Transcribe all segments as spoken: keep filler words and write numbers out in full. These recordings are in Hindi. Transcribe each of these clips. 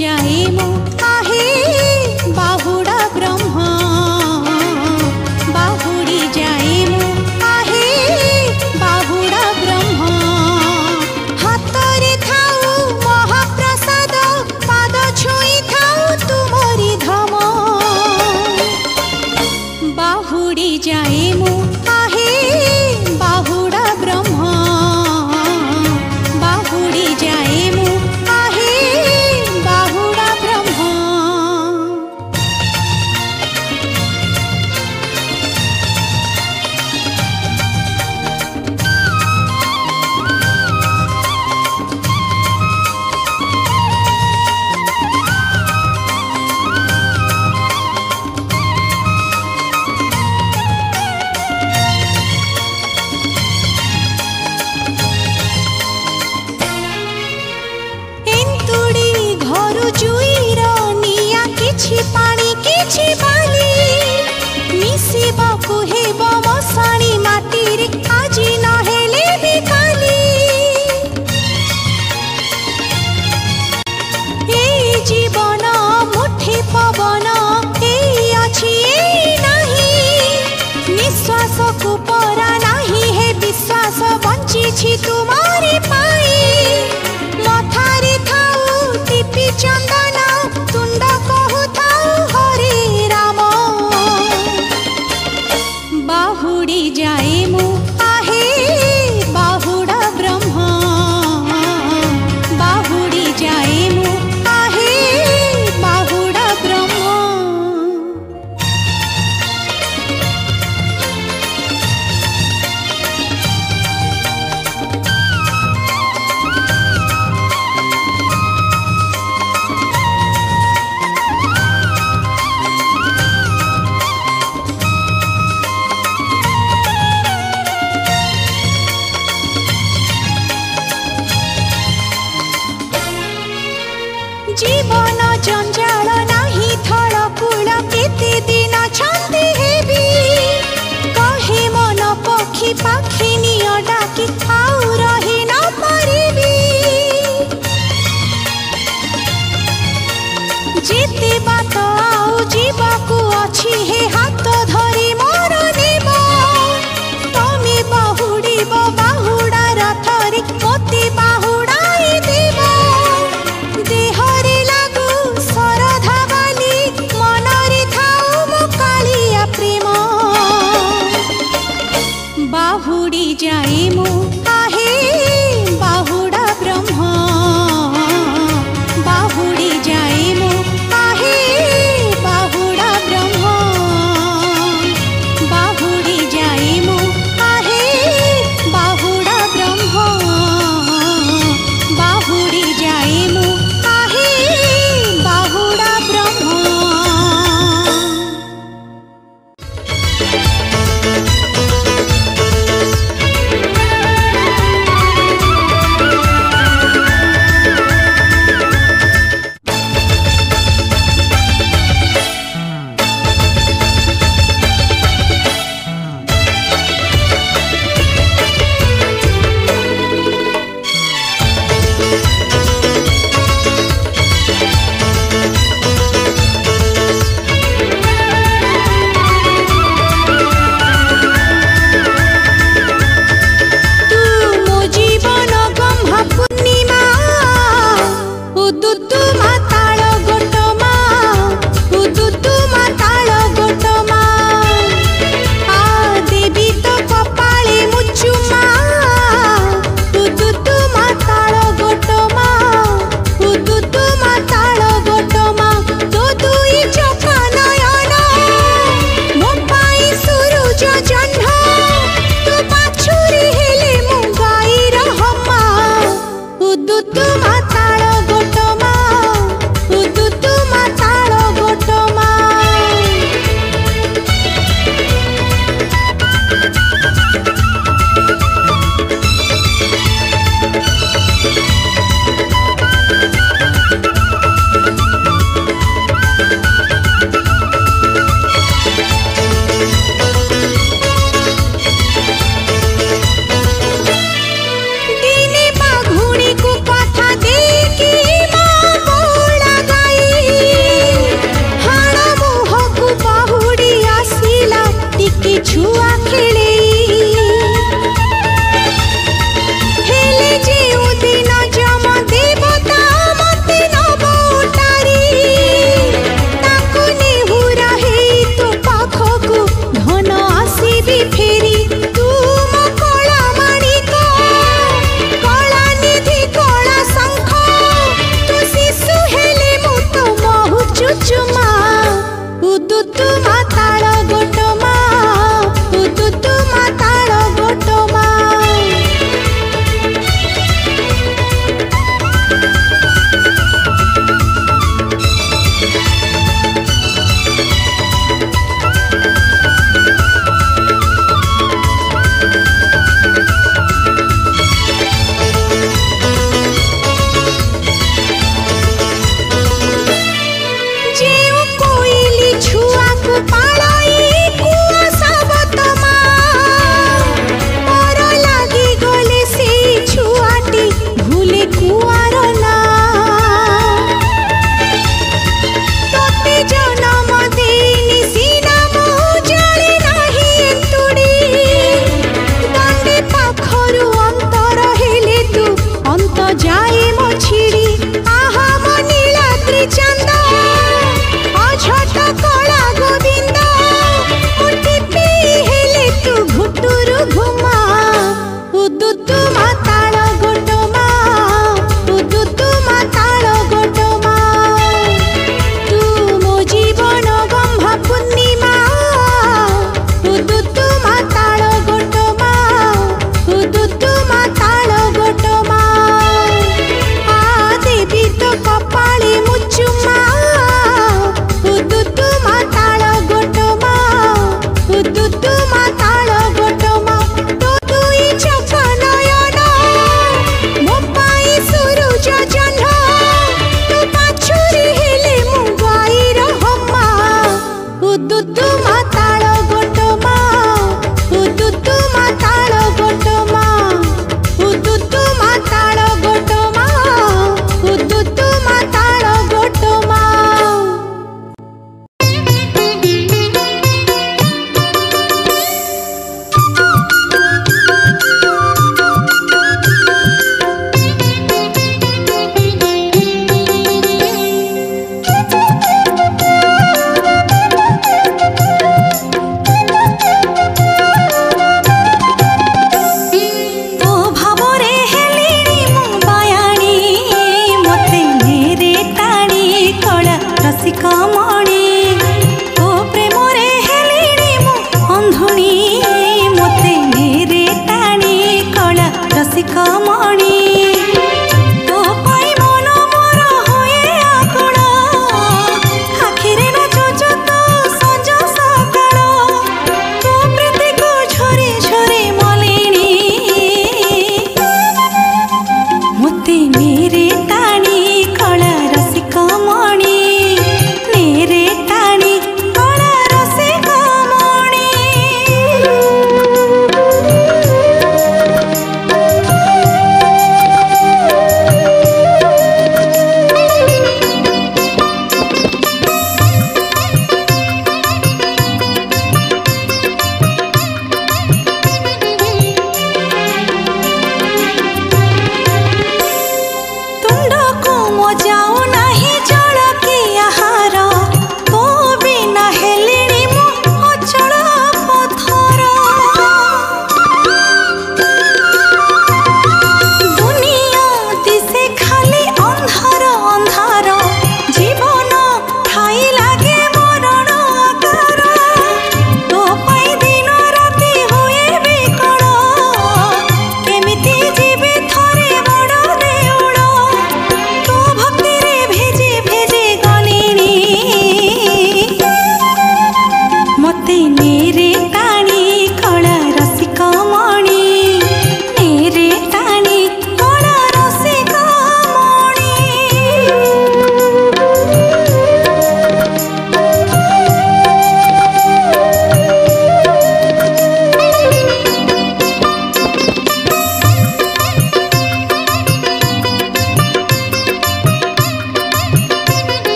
जाए मो आहे बाहुड़ा ब्रह्मा बाहुड़ी जाए मो आहे बाहुड़ा ब्रह्मा हातरे थाऊ महाप्रसाद पाद छुई थाऊ तुमरी धाम बाहुड़ी जाए मो आहे बाहुड़ा ब्रह्मा बाहुड़ी जाए मो आहे बाहुड़ा ब्रह्मा। एंतुड़ी घरु जुईर निया किछि पानी किछि बाली मिसिबाकु हेब मसाणी माटीरे आजी न हेले भी काली ए जीवन मुठी पवन ए अछि ए नाही निश्वास को परा नाही हे विश्वास बंची छी तुम्हारी पाई मथारे थाऊ टीपी चंदन तुंड कहु थाऊ हरे राम बाहुड़ी जाए मो आहे बाहुड़ा ब्रह्मा बाहुड़ी जाए मो आहे बाहुड़ा ब्रह्मा। जीवन जंजाल नाही थल कूल केते दिन छंदी हेबी कहे मन पक्षी पाखी निय डाकी आउ रही न पारिबी जेते बात आउ जीवाकू अछि हे हाथ धरी मोर देव तमे बाहुड़ीब बाहुड़ा रथरे मोते बाहुड़ाई देव देहरे लागू सरधा बाली मनरे थाऊ मो कालिया प्रेम बाहुड़ी जाए मो आहे बाहुड़ा ब्रह्मा बाहुड़ी जाए मो आहे बाहुड़ा ब्रह्मा।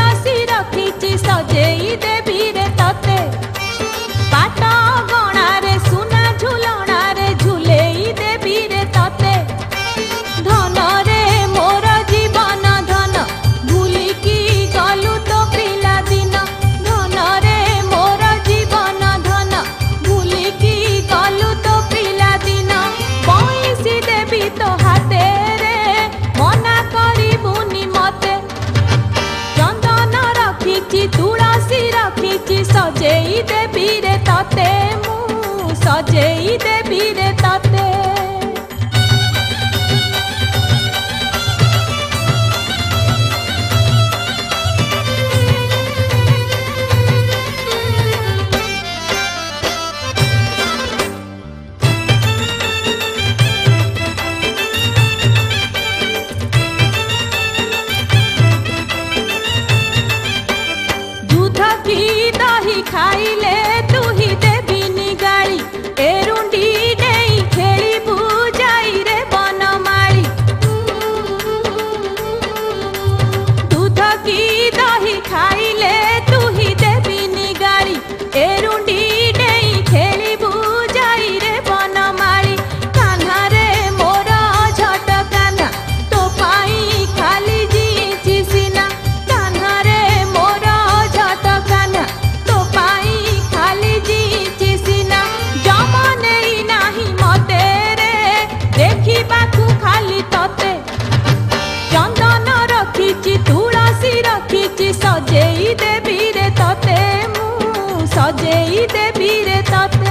तुलसी रखिची सजेई देवी रे तते पाट गणा रे सुना झुलना रे झुलेई देवी रे तते धन रे मोर जीवन धन भूलिकी गलु तो पिला दिन धन रे मोर जीवन धन भूलिकी गलु तो पिला दिन पैसी देवी तो हाथे रे मना करिबुनी मते चंदन रखिची तुलसी रखिची सजेई देवी रे तते मु सजेई देवी रे तते दूध की दही खाइले तुही देवी निगाली एरुंडी नहीं खेली बुझाई रे बनमाली दूध की दही खाइले तुही देवी निगाली एरुंडी नहीं खेली बुझाई रे बनमाली कान्हा रे मोर झट कान्हा तो पाई खाली जीची सीना कान्हा रे मोर झट कान्हा तो पाई खाली जीची सीना जमने नाही मते रे देखिबाकू खाली तते चंदन रखिची तुलसी रखिची सजेई देवी रे तते मु सजेई देवी रे तते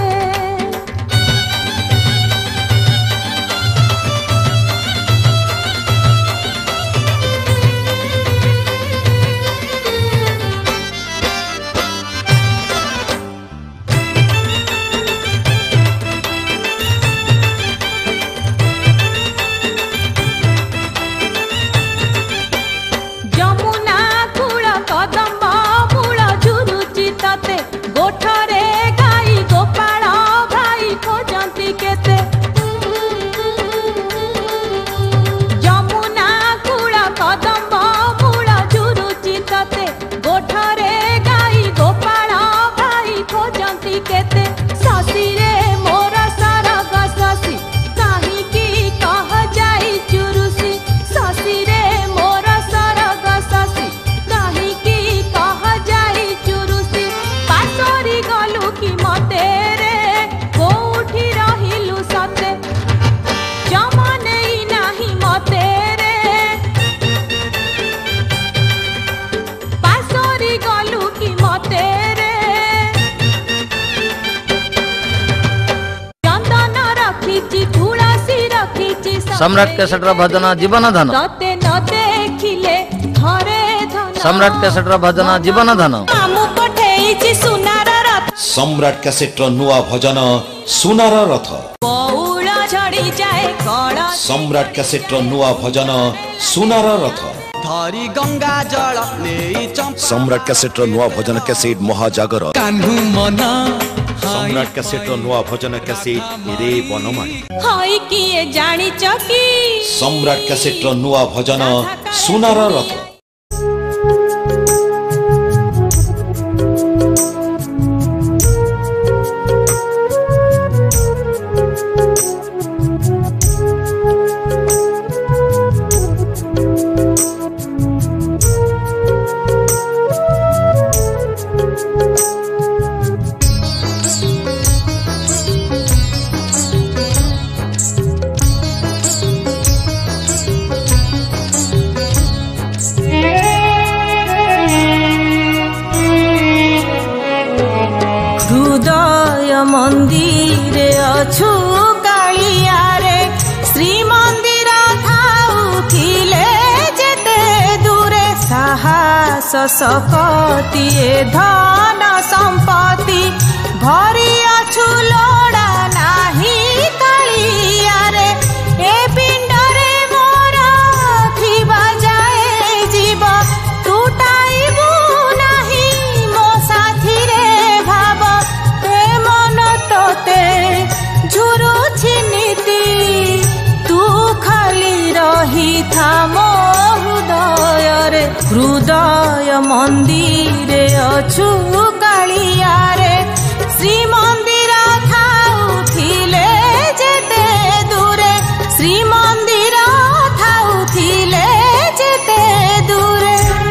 जमुना कूल कदम्ब मूल झुरुची तते गोठरे गाई गोपाल भाई खोजंती केते जमुना कूल कदम्ब मूल झुरुची तते गोठरे गाई गोपाल भाई खोजंती केते शशि रे मोर सरग शशि काहींकी कह जाई चुरुसी शशि रे मोर सरग शशि काहींकी कह जाई चुरुसी पासरी गलु कि मते रे कोठी रहिलु सते जमने नाही मते रे पासरी गलु कि मते रे चंदन रखिची तुलसी रखिची सम्राट कैसेटर भजन जीवन धन तते न देखिले घरे धन सम्राट कैसेटर भजन जीवन धन मामु पठेइची सुनार रथ सम्राट कैसेटर नुआ भजन सुनार रथ बौल झड़ी जाए कळ सम्राट कैसेटर नुआ भजन सुनार रथ धरी गंगा जल ले सम्राट कैसेटर नुआ भजन कैसेट महाजागर कान्हू मना सम्राट कैसेटर नुआ भजन कैसेट रे बनमाणी हई किए जानी चकी सम्राट कैसेटर नुआ भजन सुनार रथ मंदिरे अछु कालिया रे श्रीमंदिर थाउथिले जेते दूरे साहस सकती धन संपत्ति भरी अछु लोड़ा नाही कालिया रे ए पिंडरे मोर थिबा जाए जीव टूटाइबु नाही मो साथी रे भाव ए मन तोते झुरुछि नीति तू खाली रही था मो हृदय रे हृदय हृदय मंदिर अछु कालिया रे श्री मंदिर थाउथिले जेते दूरे श्री मंदिर थाउथिले जेते दूरे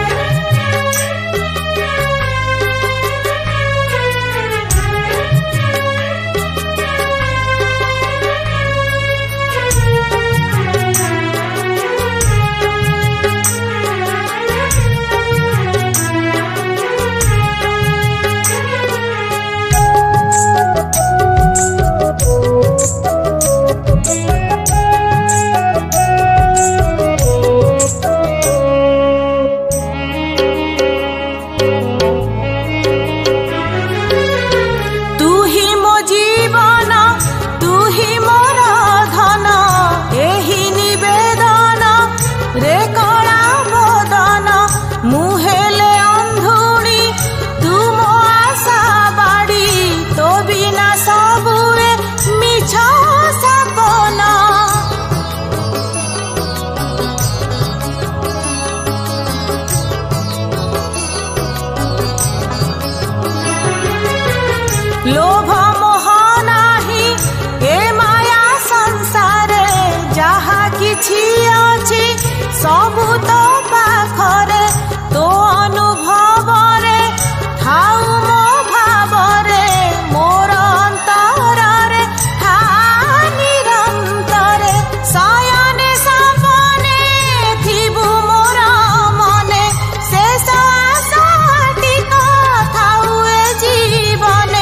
लोभ मोह नाही ए माया संसारे जहा किछि अछि सबु तो पाखरे तो अनुभव रे थाउ मो भाव रे मोर अंतर रे था निरंतरे सयने सपने थिबु मोर मने शेष आशाटी थाउ ए जीवने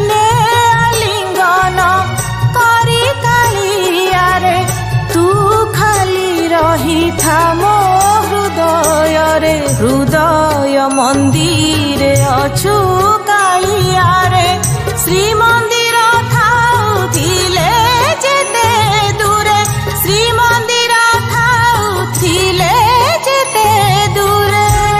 लिंगन करी कालिया रे तू खाली रही था मो हृदय रे हृदय मंदिर अछु कालिया रे श्री मंदिर थाउथिले जेते दूरे श्री मंदिर थाउथिले जेते दूरे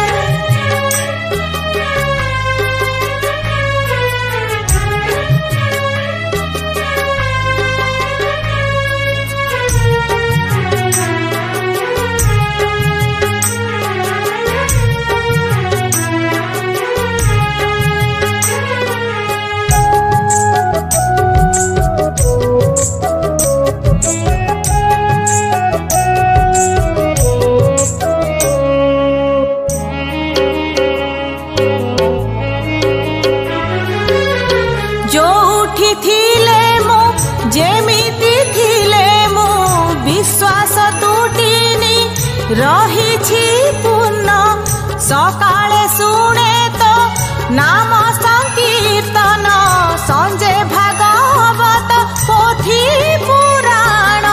जोठी थिले मो जेमिति थिले मो विश्वास टूटिनी रहिछि पूर्ण सकाळे सुने तो नाम संकीर्तन संजे भागवत पोथी पुराण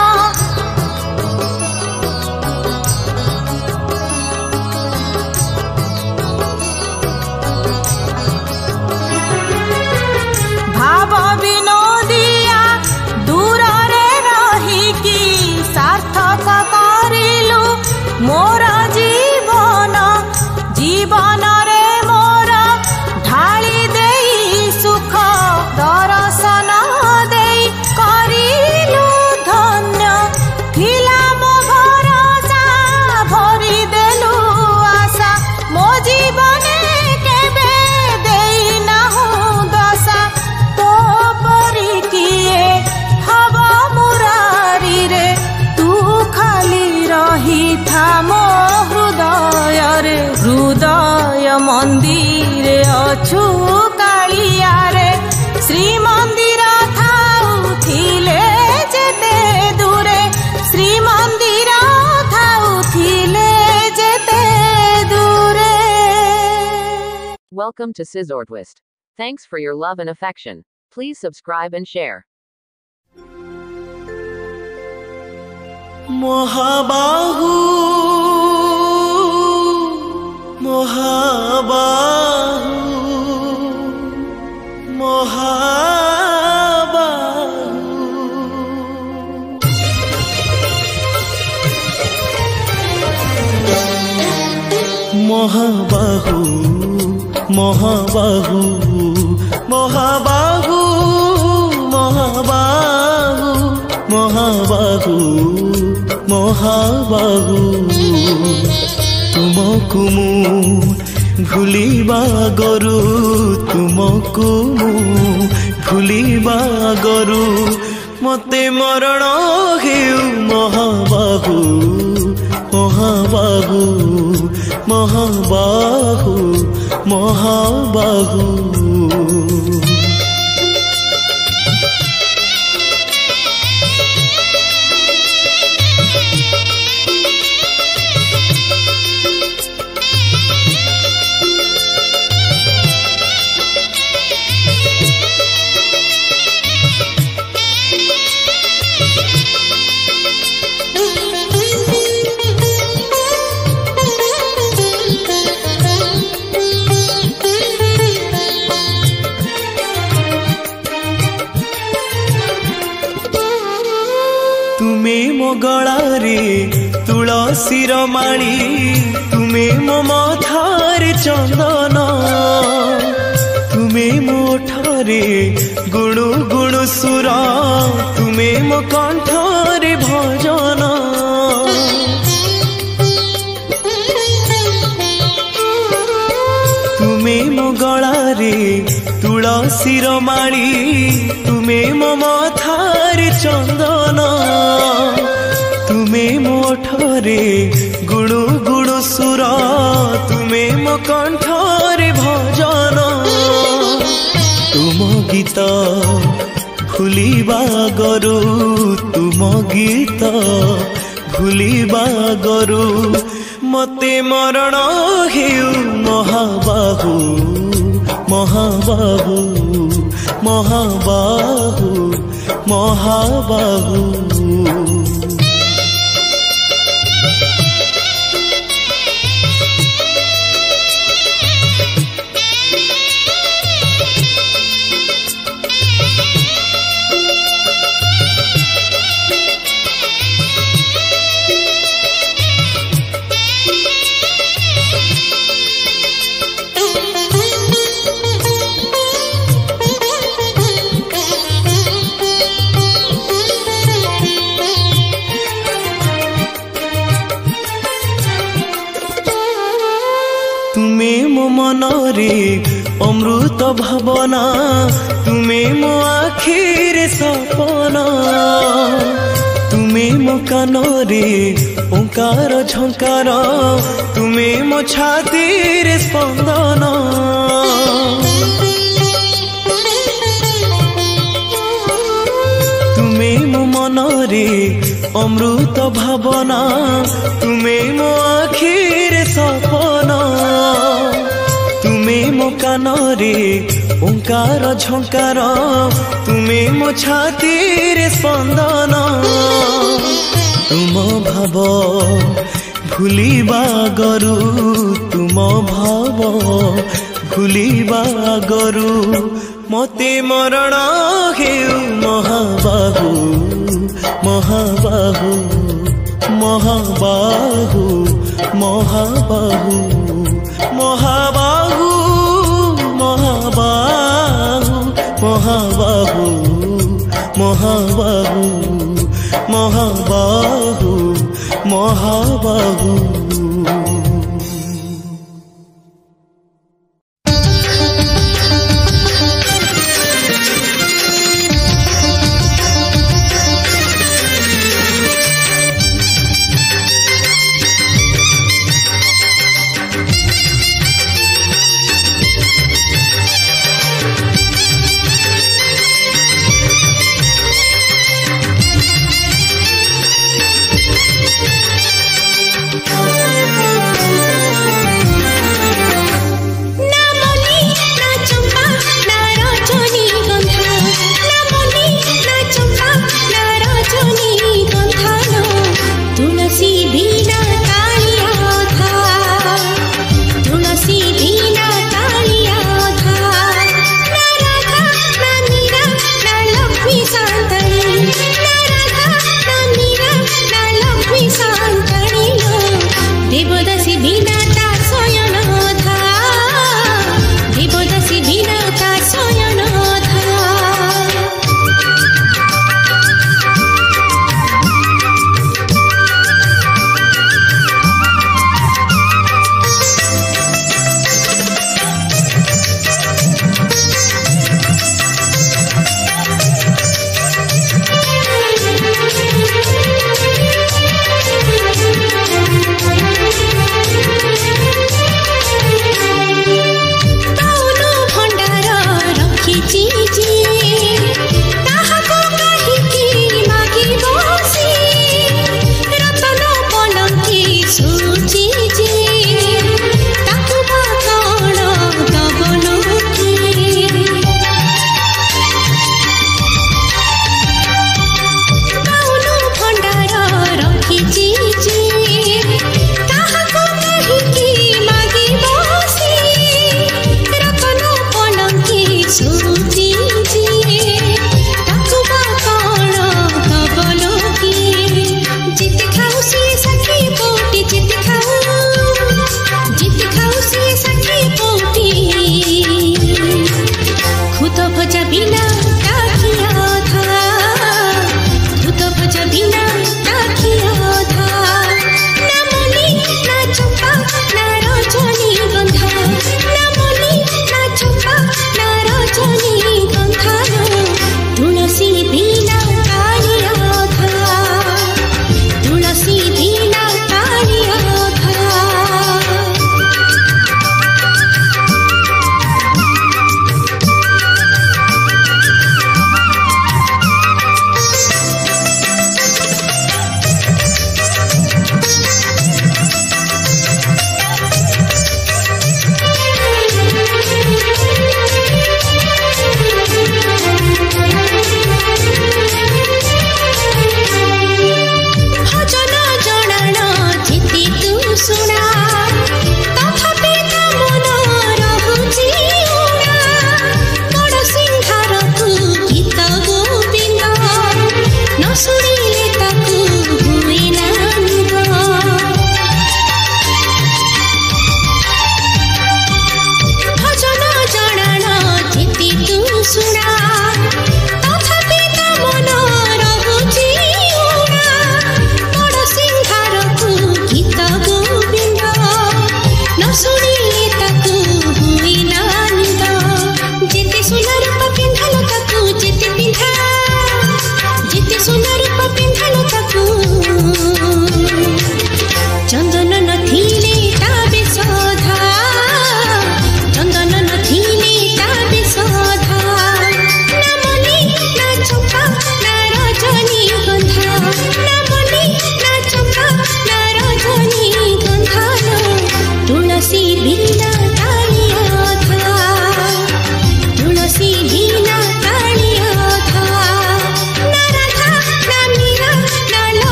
भाव विनोदिया दूर रे रही की सार्थक करिलु मोर जीवन जीवन रे मोर ढाली देई सुख दर्शन देई करिलु धन्य थिला मो भरोसा भरी देलु आशा मो जीवने केबे देई नाहु दशा तो परी किए हब मुरारी रे तू खाली रही था मो हृदय रे हृदय मंदिर अछु कालिया रे श्री मंदिर थाउथिले जेते दूरे श्री मंदिर थाउथिले जेते दूरे Welcome to Sizzortwist. Thanks for your love and affection. Please subscribe and share. महाबाहु महाबाहु महाबाहु महाबाहु महाबाहु महाबाहु महाबाहु महाबाहु महाबाहु तुमको मु भूलिबा गरु तुमको मु भूलिबा गरु मते मरण हेउ महाबाहु महाबाहु महाबाहु महाबाहु गलारे तुलसीर माणी तुमे मो मथारे चंदन तुमे मो ओठरे गुणु गुणु सुर तुमे मो कंठरे भजन तुमे मो गलारे तुलसीर माणी तुमे मो मथारे चंदन तुमे मोठरे गुणु गुणु सुर तुमे मो कंठरे भजन तुम गीत भूलिबा गरु तुम गीत भूलिबा गरु मते मरण हेउ महाबाहु महाबाहु महाबाहु महाबाहु मनरे अमृत भावना तुमे मो आखिरे सपना तुमे मो कानरे ओंकार झंकार तुमे मो छातीरे स्पंदन तुमे मो मनरे अमृत भावना तुमे मो आखिरे सपना तुमे मो कानरे ओंकार झंकार तुमे मो छातीरे स्पंदन तुम भाव भूलिबा गरु तुम भाव भूलिबा गरु मते मरण हेउ महाबाहु महाबाहु महाबाहु महाबाहु महाबाहु महाबाहु महाबाहु महाबाहु महाबाहु महाबाहु Oh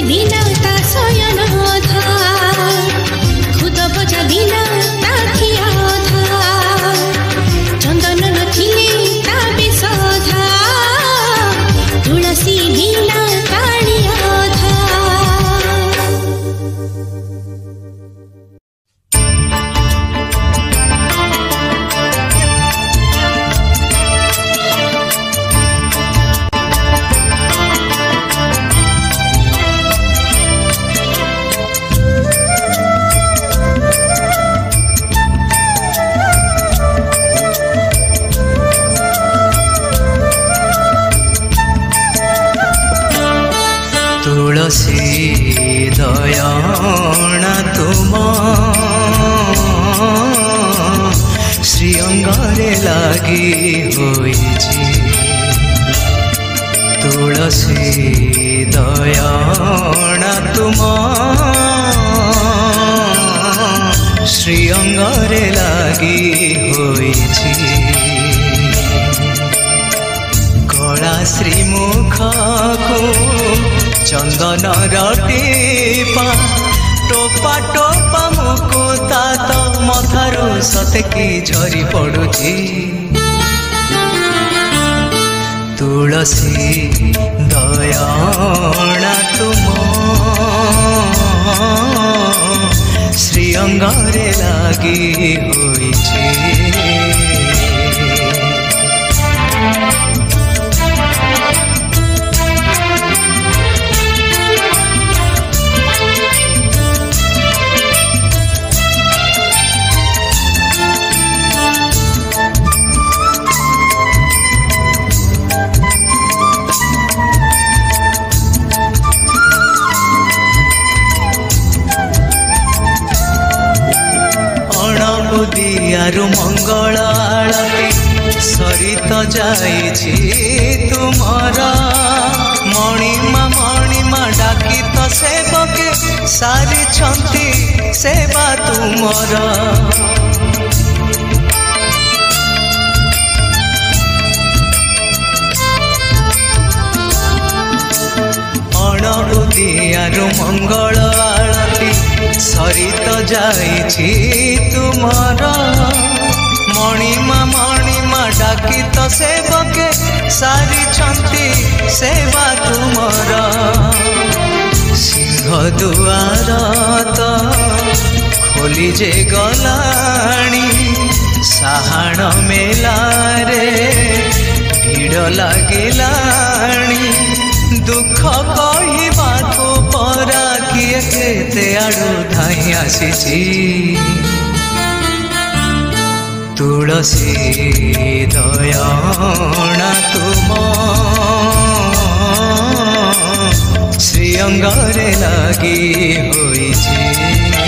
बिना ता शयन था खुद बजा बिना ता खिया था चंदन नथिले ता बेसधा तुलसी बिना ताड़िया था। तुलसी दयाणा तुम श्री अंगारे लागी होइछि तुलसी दयाणा तुम श्री अंगारे लागी होइछि कला श्रीमुख को चंदन टीपा टोपा टोपा मुकुता तो मथारू सतकी झरी पड़ुची तुलसी दयाणा तुम श्री अंगारे लागी होइछि। दियारु मंगल आलती सरित जाइछि तुमर मणिमा मणिमा डाकी तो सेवके सारी छंती सेवा तुमर अणबुदियारु मंगल आलती सरित जाइछि तुमर मणिमा मणिमा डाकी तो सेवके सारी छंती सेवा तुमर सिंह दुआर तो खोली जे गलाणी साहाण मेलारे भीड़ लागिलाणी दुख कहवाको परा किए केते आड़ू धाई आसीछि तुलसी दयाणा तुम श्री अंगारे लागी होइछि।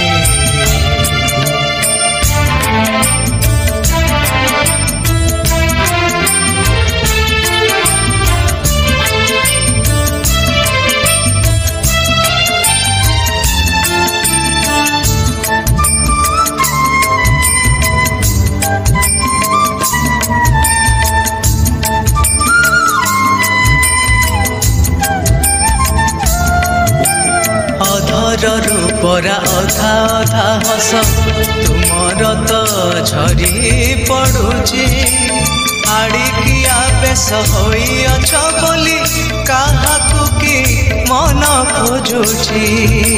रूपरा अधा अधा हस तुमर तो झरी पड़ुची आड़िकिया बेस होई अछ बोली काहाकू की मन खोजुची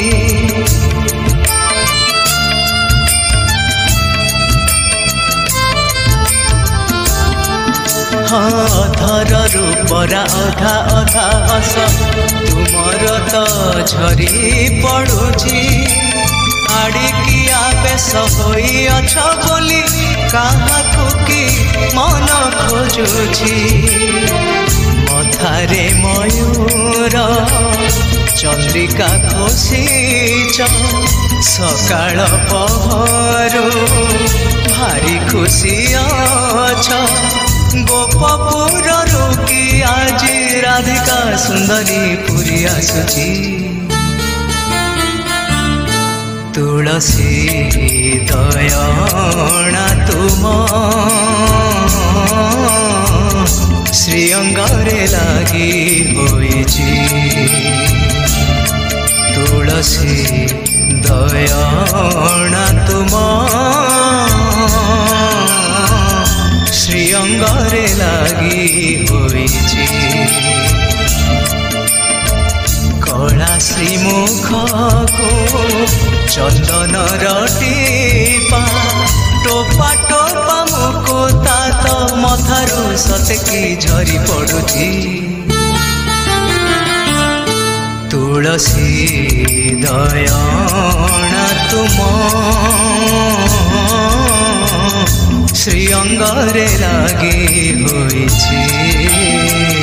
अधर रूपरा अधा अधा हस तुमर तो झरी पड़ुची आड़िकिया बेस होई अछ बोली काहाकू की मन खोजुची मथारे मयूर चंद्रिका खोसीच सकाळ पहरु भारी खुशी अछ गोपपुर रोकी आज राधिका सुंदरी पुरी आसुची तुलसी दयाणा तुम श्री अंगारे लागी होइछि। तुलसी दयणा तुम श्री अंगरे लगी होइछि कला श्रीमुख को चंदन टीपा टोपा टोपा मुकुता तो मथारू सतकी झरी पड़ुछि तुलसी दयणा तुम श्री अंगरे लगी होइछि।